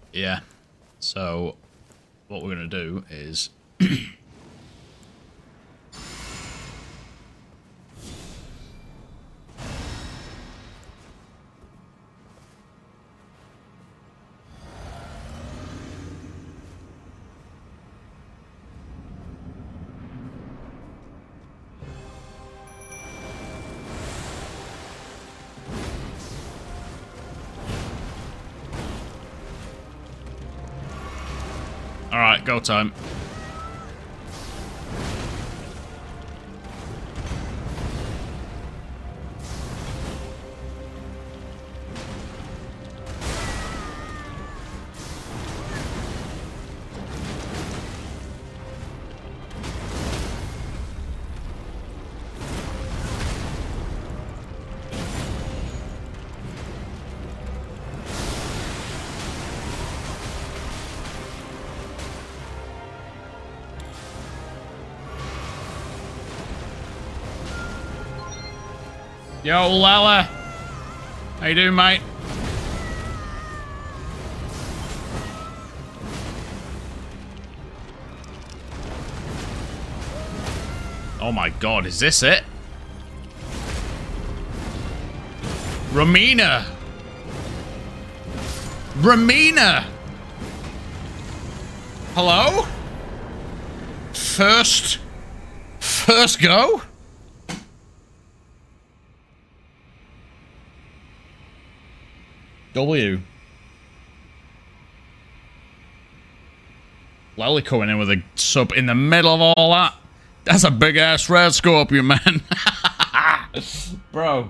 Yeah. So, what we're going to do is... Alright, go time. Yo, Lala. How you doing, mate? Oh my god, is this it? Romina! Romina! Hello? First go? W. Lally coming in with a sub in the middle of all that. That's a big ass red scorpion, man. Bro.